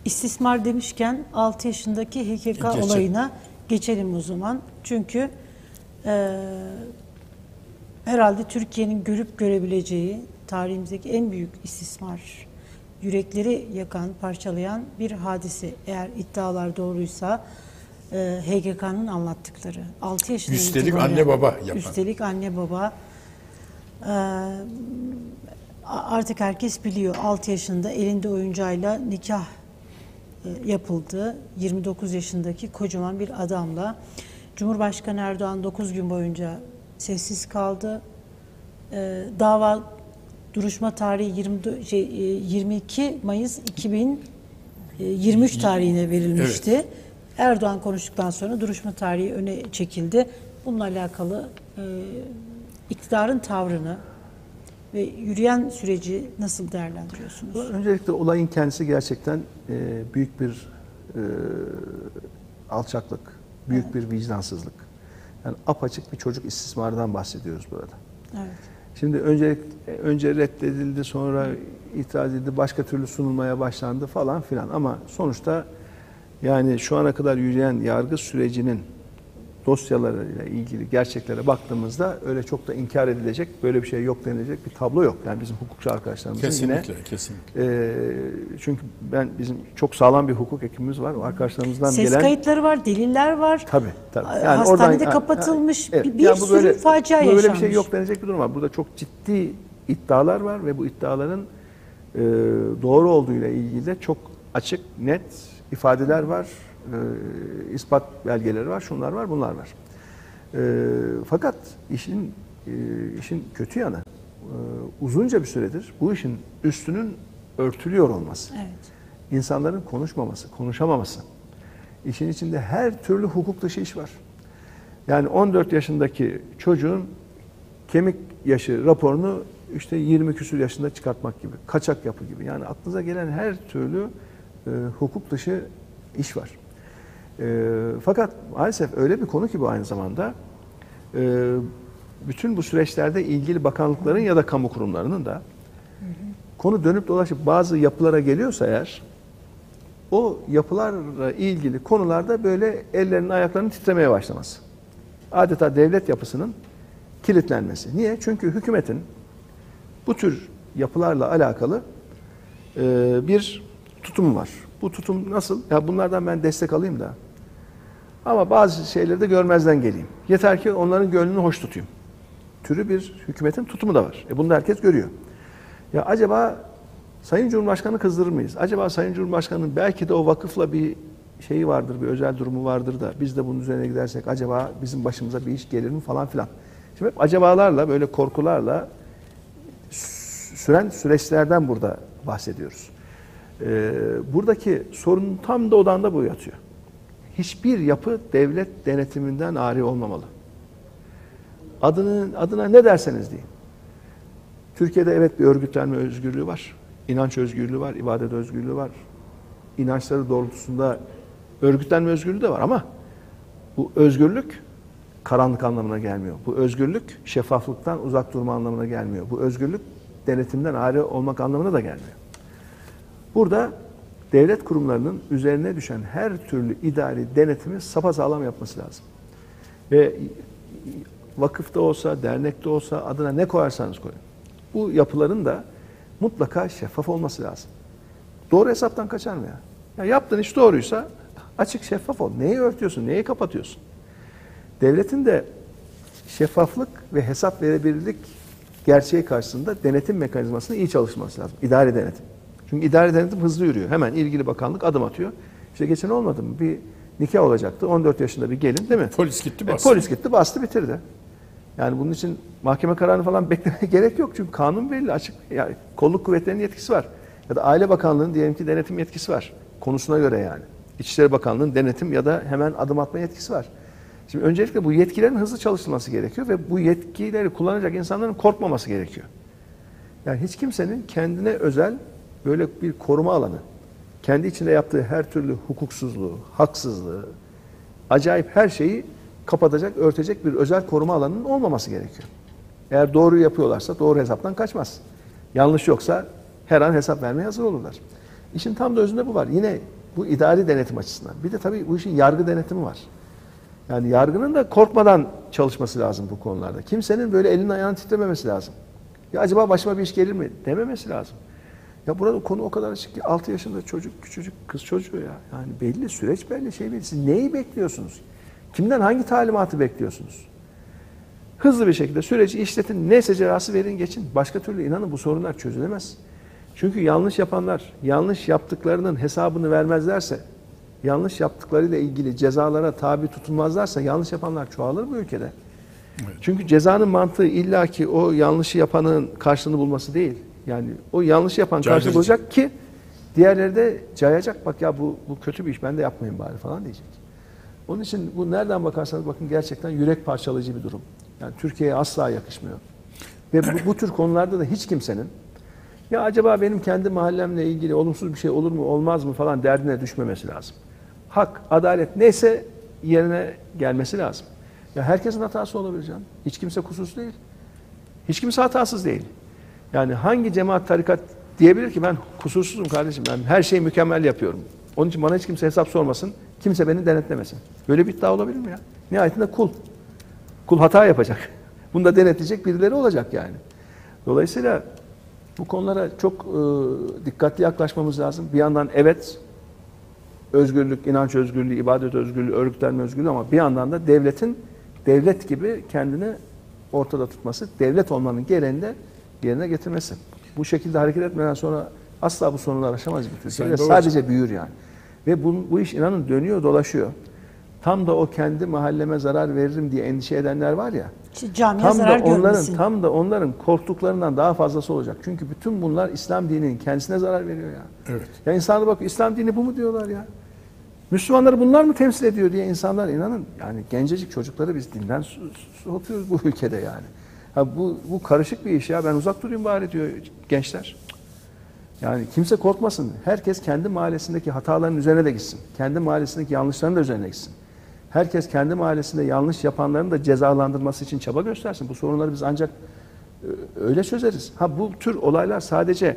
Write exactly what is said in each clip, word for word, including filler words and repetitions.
İstismar demişken altı yaşındaki H K K Geçelim. olayına geçelim o zaman. Çünkü e, herhalde Türkiye'nin görüp görebileceği tarihimizdeki en büyük istismar, yürekleri yakan, parçalayan bir hadise. Eğer iddialar doğruysa e, H K K'nın anlattıkları. altı yaşında Üstelik anne baba yapan. Üstelik anne baba. E, artık herkes biliyor. altı yaşında elinde oyuncağıyla nikah yapıldı. yirmi dokuz yaşındaki kocaman bir adamla. Cumhurbaşkanı Erdoğan dokuz gün boyunca sessiz kaldı. Ee, dava duruşma tarihi yirmi, şey, yirmi iki Mayıs iki bin yirmi üç tarihine verilmişti. Evet. Erdoğan konuştuktan sonra duruşma tarihi öne çekildi. Bununla alakalı e, iktidarın tavrını ve yürüyen süreci nasıl değerlendiriyorsunuz? Öncelikle olayın kendisi gerçekten e, büyük bir e, alçaklık, büyük evet. bir vicdansızlık. Yani apaçık bir çocuk istismarından bahsediyoruz burada. Evet. Şimdi önce önce reddedildi, sonra itiraz edildi, başka türlü sunulmaya başlandı falan filan. Ama sonuçta yani şu ana kadar yürüyen yargı sürecinin dosyalarıyla ilgili gerçeklere baktığımızda öyle çok da inkar edilecek, böyle bir şey yok denilecek bir tablo yok. Yani bizim hukukçu arkadaşlarımızın kesinlikle, yine. Kesinlikle. E, çünkü ben bizim çok sağlam bir hukuk ekibimiz var. O arkadaşlarımızdan Ses gelen. kayıtları var, deliller var. Tabii tabii. Yani hastanede oradan, kapatılmış evet, bir, bir yani sürü böyle, facia yaşanmış. Böyle bir şey yok denilecek bir durum var. Burada çok ciddi iddialar var ve bu iddiaların e, doğru olduğuyla ilgili de çok açık, net ifadeler var. E, ispat belgeleri var, şunlar var, bunlar var. E, fakat işin e, işin kötü yanı e, uzunca bir süredir bu işin üstünün örtülüyor olması. Evet. İnsanların konuşmaması, konuşamaması. İşin içinde her türlü hukuk dışı iş var. Yani on dört yaşındaki çocuğun kemik yaşı raporunu işte yirmi küsur yaşında çıkartmak gibi, kaçak yapı gibi. Yani aklınıza gelen her türlü e, hukuk dışı iş var. E, fakat maalesef öyle bir konu ki bu aynı zamanda e, bütün bu süreçlerde ilgili bakanlıkların ya da kamu kurumlarının da hı hı. konu dönüp dolaşıp bazı yapılara geliyorsa eğer o yapılarla ilgili konularda böyle ellerinin ayaklarının titremeye başlaması. Adeta devlet yapısının kilitlenmesi. Niye? Çünkü hükümetin bu tür yapılarla alakalı e, bir tutumu var. Bu tutum nasıl? Ya bunlardan ben destek alayım da ama bazı şeyleri de görmezden geleyim. Yeter ki onların gönlünü hoş tutayım. Türü bir hükümetin tutumu da var. E bunu da herkes görüyor. Ya acaba Sayın Cumhurbaşkanı kızdırır mıyız? Acaba Sayın Cumhurbaşkanı'nın belki de o vakıfla bir şeyi vardır, bir özel durumu vardır da biz de bunun üzerine gidersek acaba bizim başımıza bir iş gelir mi falan filan. Şimdi hep acabalarla, böyle korkularla süren süreçlerden burada bahsediyoruz. Ee, buradaki sorunun tam da odağında bu yatıyor. Hiçbir yapı devlet denetiminden ari olmamalı. Adını, adına ne derseniz deyin. Türkiye'de evet bir örgütlenme özgürlüğü var. İnanç özgürlüğü var, ibadet özgürlüğü var. İnançları doğrultusunda örgütlenme özgürlüğü de var ama bu özgürlük karanlık anlamına gelmiyor. Bu özgürlük şeffaflıktan uzak durma anlamına gelmiyor. Bu özgürlük denetimden ayrı olmak anlamına da gelmiyor. Burada devlet kurumlarının üzerine düşen her türlü idari denetimi sapasağlam yapması lazım. Ve vakıfta olsa, dernekte olsa adına ne koyarsanız koyun. Bu yapıların da mutlaka şeffaf olması lazım. Doğru hesaptan kaçar mı ya? Ya yaptığın iş doğruysa açık şeffaf ol. Neyi örtüyorsun, neyi kapatıyorsun? Devletin de şeffaflık ve hesap verebilirlik gerçeği karşısında denetim mekanizmasının iyi çalışması lazım. İdari denetim. Çünkü idari denetim hızlı yürüyor. Hemen ilgili bakanlık adım atıyor. İşte geçen olmadı mı? Bir nikah olacaktı. on dört yaşında bir gelin değil mi? Polis gitti bastı. E, polis gitti bastı bitirdi. Yani bunun için mahkeme kararını falan beklemeye gerek yok. Çünkü kanun belli, açık. Yani kolluk kuvvetlerinin yetkisi var. Ya da Aile Bakanlığı'nın diyelim ki denetim yetkisi var. Konusuna göre yani. İçişleri Bakanlığı'nın denetim ya da hemen adım atma yetkisi var. Şimdi öncelikle bu yetkilerin hızlı çalışılması gerekiyor ve bu yetkileri kullanacak insanların korkmaması gerekiyor. Yani hiç kimsenin kendine özel böyle bir koruma alanı, kendi içinde yaptığı her türlü hukuksuzluğu, haksızlığı, acayip her şeyi kapatacak, örtecek bir özel koruma alanının olmaması gerekiyor. Eğer doğru yapıyorlarsa doğru hesaptan kaçmaz. Yanlış yoksa her an hesap vermeye hazır olurlar. İşin tam da özünde bu var. Yine bu idari denetim açısından. Bir de tabii bu işin yargı denetimi var. Yani yargının da korkmadan çalışması lazım bu konularda. Kimsenin böyle elini ayağını titrememesi lazım. Ya acaba başıma bir iş gelir mi dememesi lazım. Ya burada konu o kadar açık ki altı yaşında çocuk, küçücük kız çocuğu ya. Yani belli, süreç belli, şey belli. Siz neyi bekliyorsunuz? Kimden hangi talimatı bekliyorsunuz? Hızlı bir şekilde süreci işletin, neyse cezası verin geçin. Başka türlü inanın bu sorunlar çözülemez. Çünkü yanlış yapanlar, yanlış yaptıklarının hesabını vermezlerse, yanlış yaptıklarıyla ilgili cezalara tabi tutulmazlarsa yanlış yapanlar çoğalır bu ülkede. Evet. Çünkü cezanın mantığı illaki o yanlışı yapanın karşılığını bulması değil. Yani o yanlış yapan karşılığı bulacak ki diğerleri de cayacak. Bak ya bu, bu kötü bir iş, ben de yapmayayım bari falan diyecek. Onun için bu nereden bakarsanız bakın gerçekten yürek parçalayıcı bir durum. Yani Türkiye'ye asla yakışmıyor. Ve bu, bu tür konularda da hiç kimsenin ya acaba benim kendi mahallemle ilgili olumsuz bir şey olur mu olmaz mı falan derdine düşmemesi lazım. Hak, adalet neyse yerine gelmesi lazım. Ya herkesin hatası olabilir canım. Hiç kimse kusursuz değil. Hiç kimse hatasız değil. Yani hangi cemaat, tarikat diyebilir ki ben kusursuzum kardeşim, ben her şeyi mükemmel yapıyorum. Onun için bana hiç kimse hesap sormasın, kimse beni denetlemesin. Böyle bir iddia olabilir mi ya? Nihayetinde kul. Kul hata yapacak. Bunu da denetleyecek birileri olacak yani. Dolayısıyla bu konulara çok e, dikkatli yaklaşmamız lazım. Bir yandan evet, özgürlük, inanç özgürlüğü, ibadet özgürlüğü, örgütlenme özgürlüğü ama bir yandan da devletin devlet gibi kendini ortada tutması, devlet olmanın gereğini de yerine getirmesi. Bu şekilde hareket etmeden sonra asla bu sorunlar aşamayız bir Türkiye. Sadece büyür yani. Ve bu, bu iş inanın dönüyor, dolaşıyor. Tam da o kendi mahalleme zarar veririm diye endişe edenler var ya. İşte camiye tam zarar da onların görmesin. tam da onların korktuklarından daha fazlası olacak. Çünkü bütün bunlar İslam dininin kendisine zarar veriyor ya. Evet. Ya insanlar bak İslam dini bu mu diyorlar ya? Müslümanları bunlar mı temsil ediyor diye insanlar inanın yani gencecik çocukları biz dinden soğutuyoruz bu ülkede yani. Ha bu bu karışık bir iş ya, ben uzak durayım bari diyor gençler. Yani kimse korkmasın. Herkes kendi mahallesindeki hataların üzerine de gitsin. Kendi mahallesindeki yanlışların da üzerine gitsin. Herkes kendi mahallesinde yanlış yapanların da cezalandırması için çaba göstersin. Bu sorunları biz ancak öyle çözeriz. Ha bu tür olaylar sadece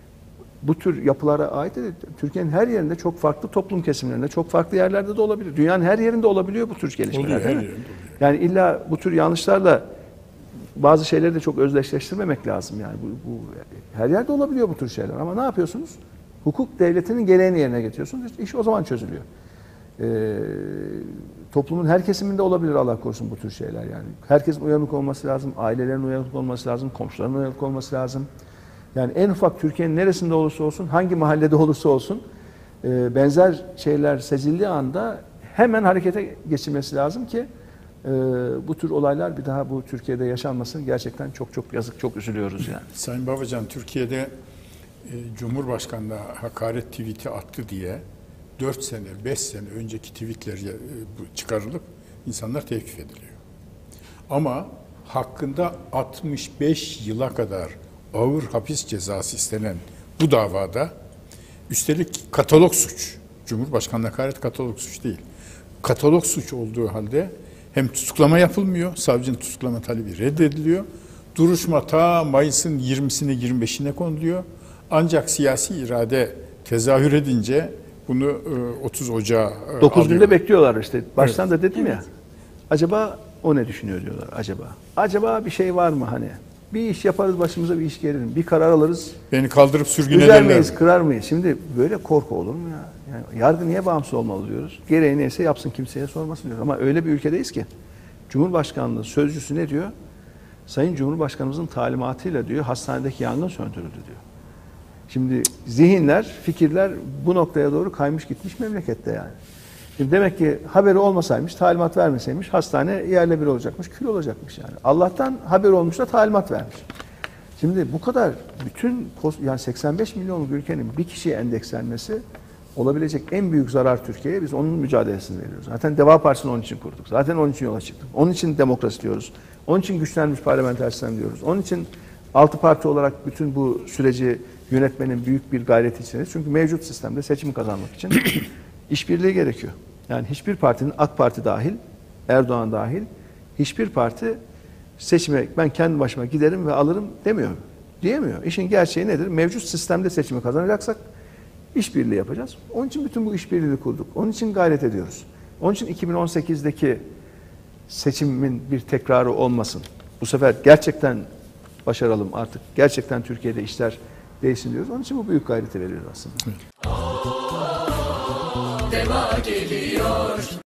bu tür yapılara ait değil. Türkiye'nin her yerinde çok farklı toplum kesimlerinde, çok farklı yerlerde de olabilir. Dünyanın her yerinde olabiliyor bu tür gelişmeler. Oluyor, her değil mi? yerinde oluyor. Yani illa bu tür yanlışlarla bazı şeyleri de çok özdeşleştirmemek lazım. Yani bu, bu her yerde olabiliyor bu tür şeyler. Ama ne yapıyorsunuz? Hukuk devletinin gereğini yerine getiriyorsunuz. İş o zaman çözülüyor. Ee, toplumun her kesiminde olabilir Allah korusun bu tür şeyler yani. Herkesin uyanık olması lazım, ailelerin uyanık olması lazım, komşuların uyanık olması lazım. Yani en ufak Türkiye'nin neresinde olursa olsun, hangi mahallede olursa olsun e, benzer şeyler sezildiği anda hemen harekete geçilmesi lazım ki e, bu tür olaylar bir daha bu Türkiye'de yaşanmasın. Gerçekten çok çok yazık, çok üzülüyoruz yani. Sayın Babacan, Türkiye'de e, Cumhurbaşkanı'na hakaret tweet'i attı diye dört sene, beş sene önceki tweetler e, çıkarılıp insanlar tevkif ediliyor. Ama hakkında altmış beş yıla kadar ağır hapis cezası istenen bu davada üstelik katalog suç, Cumhurbaşkanı'na hakaret katalog suç değil, katalog suç olduğu halde hem tutuklama yapılmıyor, savcının tutuklama talebi reddediliyor, duruşma ta Mayıs'ın yirmisine yirmi beşine konuluyor, ancak siyasi irade tezahür edince bunu otuz Ocağı dokuz alıyor. günde bekliyorlar işte. Baştan Evet. da dedim ya. Acaba o ne düşünüyor diyorlar acaba. Acaba bir şey var mı hani? Bir iş yaparız, başımıza bir iş gelir. Bir karar alırız. Beni kaldırıp sürgün Üzer ederler. miyiz, kırar mıyız? Şimdi böyle korku olur mu ya? Yani yargı niye bağımsız olmalı diyoruz? Gereği neyse yapsın, kimseye sormasın diyoruz. Ama öyle bir ülkedeyiz ki Cumhurbaşkanlığı sözcüsü ne diyor? Sayın Cumhurbaşkanımızın talimatıyla diyor hastanedeki yangın söndürüldü diyor. Şimdi zihinler, fikirler bu noktaya doğru kaymış gitmiş memlekette yani. Şimdi demek ki haberi olmasaymış, talimat vermeseymiş hastane yerle bir olacakmış, kül olacakmış yani. Allah'tan haber olmuş da talimat vermiş. Şimdi bu kadar bütün yani seksen beş milyonluk ülkenin bir kişiye endekslenmesi olabilecek en büyük zarar Türkiye'ye. Biz onun mücadelesini veriyoruz. Zaten Deva Partisi'ni onun için kurduk. Zaten onun için yola çıktık. Onun için demokrasi diyoruz. Onun için güçlenmiş parlamenter sistem diyoruz. Onun için altı parti olarak bütün bu süreci yönetmenin büyük bir gayreti içindeyiz. Çünkü mevcut sistemde seçimi kazanmak için işbirliği gerekiyor. Yani hiçbir partinin, AK Parti dahil, Erdoğan dahil, hiçbir parti seçime ben kendi başıma giderim ve alırım demiyor. Diyemiyor. İşin gerçeği nedir? Mevcut sistemde seçimi kazanacaksak işbirliği yapacağız. Onun için bütün bu işbirliğini kurduk. Onun için gayret ediyoruz. Onun için iki bin on sekizdeki seçimin bir tekrarı olmasın. Bu sefer gerçekten başaralım artık. Gerçekten Türkiye'de işler değişsin diyoruz. Onun için bu büyük gayreti veriyoruz aslında. Evet. Deva geliyor.